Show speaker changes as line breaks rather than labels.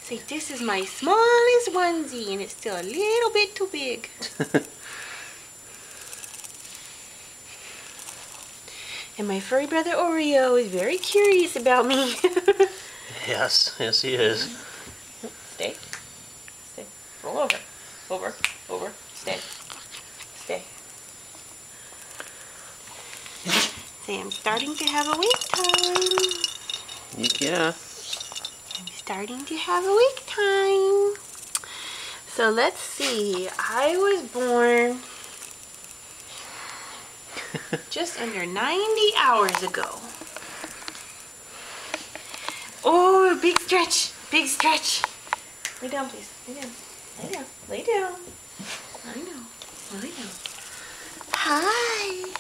Say, this is my smallest onesie, and it's still a little bit too big. And my furry brother Oreo is very curious about me.
Yes, he is.
Stay. Stay. Roll over. Over. Over. Stay. Stay. Say, I'm starting to have a wake time.
Yeah.
I'm starting to have a wake time. So let's see. I was born just under 90 hours ago. Oh, big stretch. Big stretch. Lay down, please. Lay down. Lay down. Lay down. Lay down. Lay down. Hi.